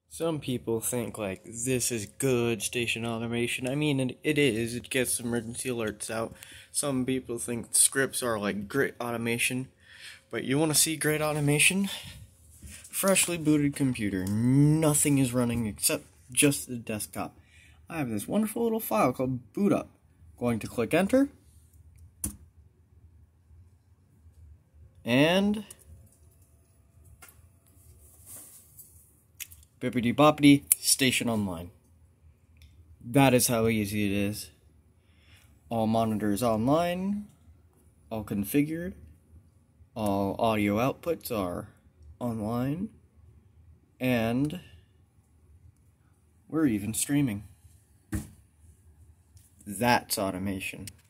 Some people think like this is good station automation. I mean, it is. It gets emergency alerts out. Some people think scripts are like great automation, but you want to see great automation? Freshly booted computer. Nothing is running except just the desktop. I have this wonderful little file called boot up. Going to click enter. And bippity boppity, station online. That is how easy it is. All monitors online, all configured, all audio outputs are online, and we're even streaming. That's automation.